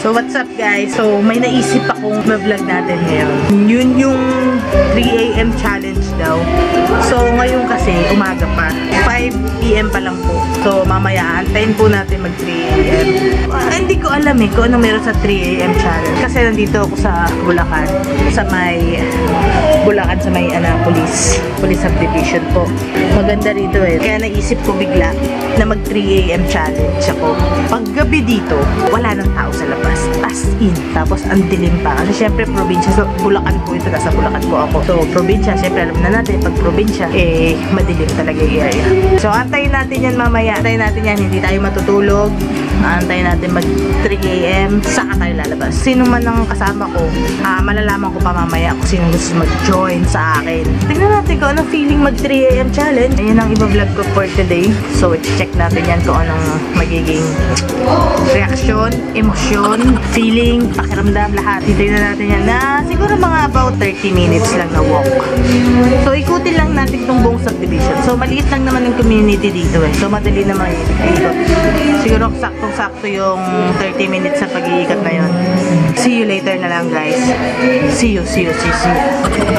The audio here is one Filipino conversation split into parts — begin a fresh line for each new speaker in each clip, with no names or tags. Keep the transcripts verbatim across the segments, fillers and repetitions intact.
So what's up guys? So may naisip akong vlog natin ngayon. Yun yung three A M challenge daw. So ngayon kasi umaga pa. five P M pa lang po. So mamaya antayin po natin mag three A M Uh, hindi ko alam eh kung anong meron sa three A M challenge. Kasi nandito ako sa Bulacan. Sa may Bulacan sa may Annapolis. Police Subdivision po. Maganda rito eh. Kaya naisip ko bigla na mag three A M challenge ako. Paggabi dito, wala nang tao sa labas. As in. Tapos ang dilim pa. Kasi syempre probinsya. So Bulacan po ito. Nasa Bulacan po ako. So probinsya. Syempre alam na natin pag probinsya, eh madilim talaga yung area. So antayin natin yan mamaya. Antayin natin yan. Hindi tayo matutulog. Antayin natin mag three A M Saka tayo lalabas. Sino man ang kasama ko, uh, malalaman ko pa mamaya kung sino gusto mag-join sa akin. Tingnan natin kung anong feeling mag three A M challenge. Ayan ang iba-vlog ko for today. So check natin yan kung anong magiging reaction, emosyon, feeling, pakiramdam, lahat. Tingnan natin yan na siguro mga about thirty minutes lang na walk. So ikutin lang natin itong buong subdivision. So maliit lang naman yung community dito eh. So madali naman ikot. Siguro saktong-sakto yung thirty minutes sa pag-iikot na yun. See you later na lang guys. See you, see you, see you, see you.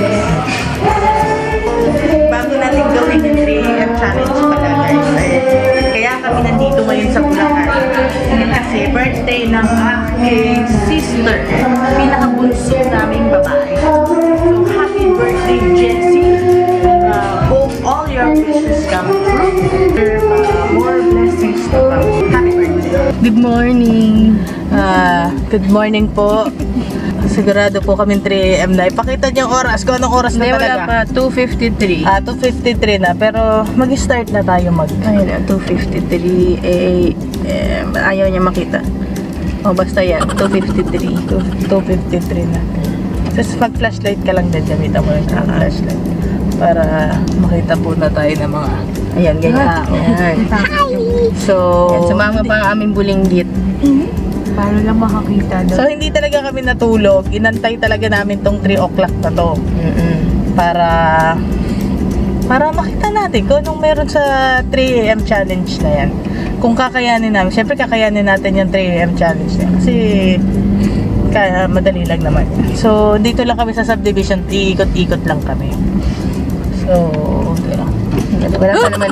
Bago natin gawin yung three A M challenge pala guys. Kaya kami nandito ngayon sa Bulacan. Kasi birthday ng aking sister. Pinakabunso naming babae. So happy birthday Jessie. Uh, hope all your wishes come true. Uh, more blessings to come. Happy birthday.
Good morning.
Uh, good morning po. Sigurado po kami three A M na. Ipakita niyo yung oras. Kung anong oras na
Hindi,
talaga.
wala pa. two fifty-three.
Ah, two fifty-three na. Pero mag-start na tayo mag...
Ayun na, two fifty-three A M Ayaw niya makita. O, basta yan. two fifty-three.
two fifty-three na. Tapos mag-flashlight ka lang din. Gamitan mo yung flashlight. Para makita po na tayo ng mga... Ayan, ganyan. Ayan. So...
Yan, sumama pa ang aming bulinggit.
Para lang makakita doon. So, hindi talaga kami natulog. Inantay talaga namin tong three o'clock na to.
Mm-mm.
Para... Para makita natin kung anong meron sa three A M challenge na yan. Kung kakayanin namin. Siyempre, kakayanin natin yung three A M challenge na yan. Kasi... Kaya madali lang naman. So, dito lang kami sa subdivision. Iikot-ikot lang kami. So,
wala pa naman.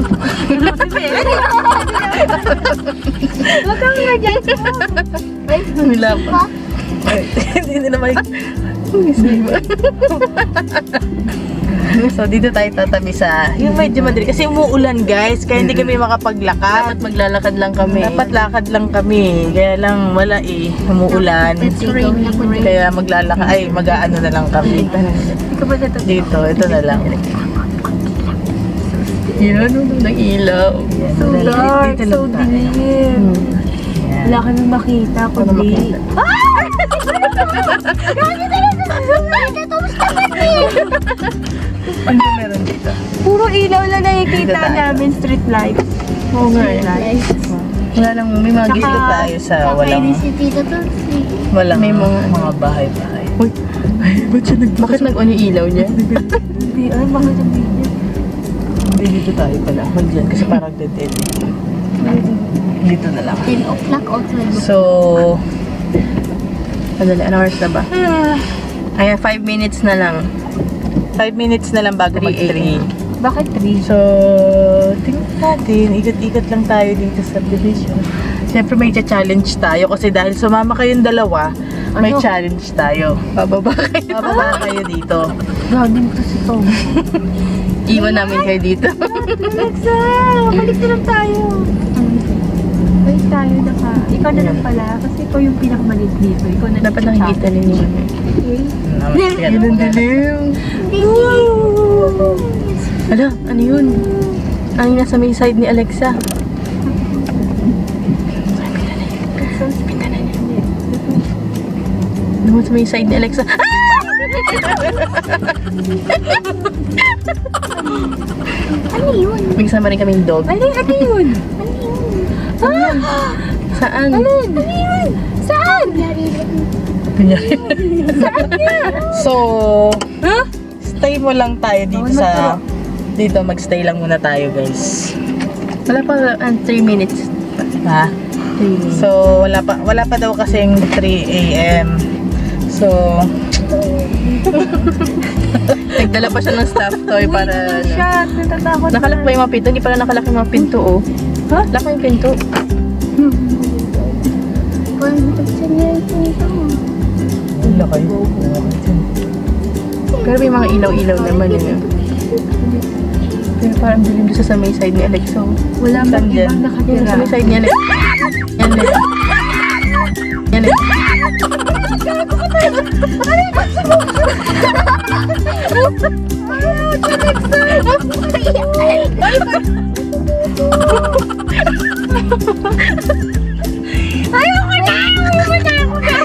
Huwag kang nagyan mo. Ay,
wala pa. Hindi naman. So, dito tayo tatabi sa yung medyo madali. Kasi umuulan guys. Kaya hindi kami makapaglakad.
Dapat maglalakad lang kami.
Dapat lakad lang kami. Kaya lang wala eh. Umuulan. Kaya maglalakad. Ay, mag-aano na lang kami. Dito, ito na lang.
Yan, ano ng ilaw.
So dark, so dilim. Wala kami makita kundi... Ah! Gagi talaga! Tapos kami!
Ano ba meron dito?
Puro ilaw lang nakikita namin, street lights.
Oo nga eh.
Wala lang, may mga dito tayo sa walang... Walang may mga, mga bahay-bahay.
Uy, ay, ba't siya nag... Bakit nag-on yung ilaw niya?
Hindi, ay, bakit sabihin niya?
Hindi, dito tayo pala. Mag-diyan kasi parang dead-end. Dito na lang.
ten o'clock outside.
So...
Madali, ano oras na ba? Ayan, five minutes na lang.
five minutes na lang bago mag-three.
Bakit three?
So, tingnan natin. Ikot-ikot lang tayo dito sa division. Siyempre may challenge tayo kasi dahil sumama kayong dalawa, may
Ano?
challenge tayo.
Bababa kayo.
Bababa kayo dito.
Gagi mo kasi ito.
Iwan namin kayo dito.
Alexa! Balik na lang tayo. Balik tayo na ka. Ikaw na lang pala. Kasi ikaw yung pinakamalit dito. Ikaw na
Dapat nakikita ninyo.
Okay.
Yan ang dilim.
Ala, ano yun? Ang nasa may side ni Alexa. Ano sa may side ni Alexa?
Ano yun?
May kasama rin kaming dog.
Ano, ano yun? Ano yun? Ah!
Saan?
Ano yun? Ano yun? Saan? Saan nga?
So, huh? Stay mo lang tayo dito sa... Dito, magstay lang muna tayo, guys.
Wala pa, uh, three minutes.
Ha?
Training.
So, wala pa, wala pa daw kasing three A M So,
Nagdala pa siya ng stuffed toy para... ano.
Shot, natatakot.
Nakalak ba yung mga pinto? Hindi pala nakalak yung mga pinto, oh.
Ha?
Laka yung pinto.
wala kayo.
Pero may mga ilaw-ilaw naman yun. Pero parang dilim doon sa may side ni Alexa.
Wala
Saan
bang
dyan?
ibang
Yan,
nakatira?
sa may side ni Alexa. Yan, Alexa. Yan, Alexa.
Ayoko na! Ayoko na!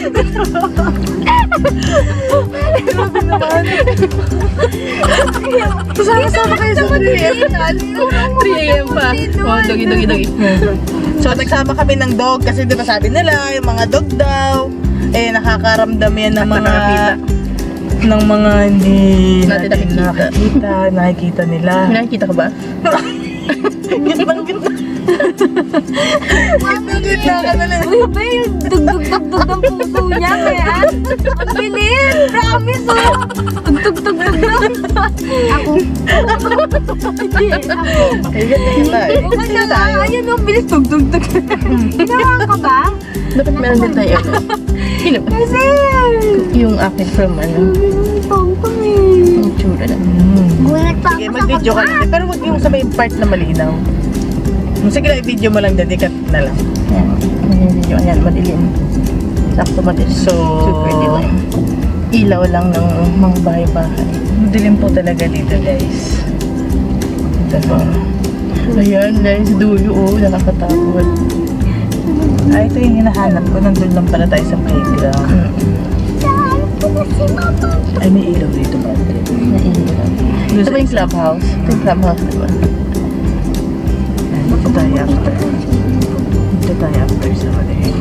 Sama-sama kayo sa three A M
three A M pa. Oh, dogi, dogi, dogi.
So, nagsama kami ng dog kasi di ba sabi nila, yung mga dog daw, eh, nakakaramdam yan ng
At
mga...
nakakita.
ng mga hindi
Natin
natin
nakikita.
nakikita, nakikita nila.
May nakikita ka ba?
Gitnang gitna. Gitnang gitna ka na lang.
Uy, ba yung dugdug-dugdug ng puso niya, kaya? Ang bilis! Promise, oh! Dugdug-dugdug! Ako. Hindi, ako.
Ay, gitna gitna eh.
Huwag na nga, ayun ang bilis, dugdug-dug. Ginawa ka ba?
Dapat meron din tayo. Sino?
Kasi,
Yung akin from ano?
pang-pang eh.
Yung tsura na.
Mm.
Gulat pa
Sige, mag-video ka lang. Pero wag yung sa may part na malinaw. Sige lang, i-video mo lang, dedikat na lang.
Yan. Yung video. Ayan, madilim. Sakto madilim.
So,
Super dilim. Ilaw lang ng mga bahay-bahay.
madilim po talaga dito, guys. Ito.
Ayan, dahil sa dulo, oh, nakakatakot.
Ay, ito yung hinahanap ko. Nandun lang pala tayo sa playground. Ay, may ilaw dito ba?
Naiilaw. Ito ba yung clubhouse? Ito yung clubhouse, diba?
Dito tayo after. Dito tayo after sa mali.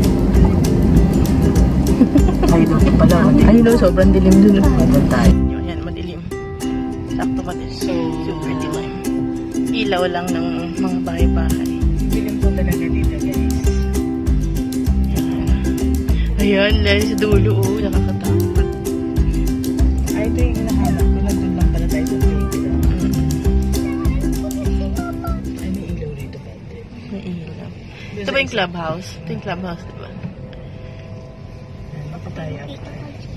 Ay, doon pala. Madilim.
Ayun daw, sobrang dilim dun.
Doon tayo.
Ayan, madilim. Sakto madilim. So, super dilim. Ilaw lang ng mga bahay-bahay.
Dilim po talaga dito, guys.
Ayan, dahil sa dulo, oh, nakakatakot.
Ay, ito yung hinahanap ko. Nandun lang pala tayo sa playground. Ay, may ilaw dito ba?
Naiilaw. Ito ba yung clubhouse? Ito yung clubhouse, diba?
Maka tayo after.